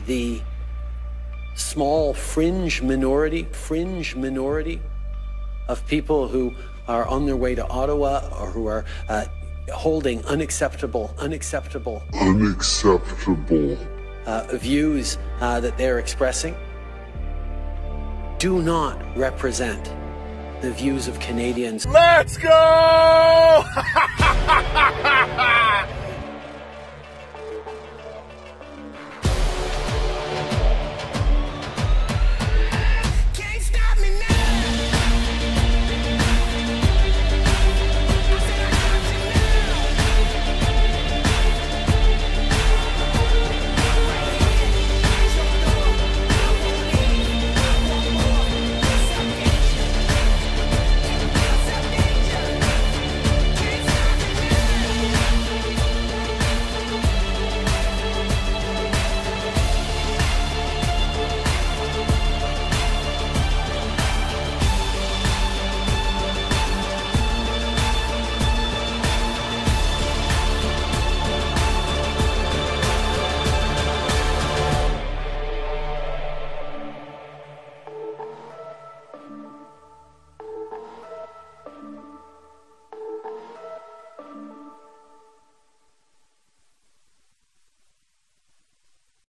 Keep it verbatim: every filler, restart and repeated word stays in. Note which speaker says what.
Speaker 1: the small fringe minority, fringe minority of people who are on their way to Ottawa or who are uh, holding unacceptable, unacceptable,
Speaker 2: unacceptable
Speaker 1: uh, views uh, that they're expressing, do not represent the views of Canadians.
Speaker 3: Let's go!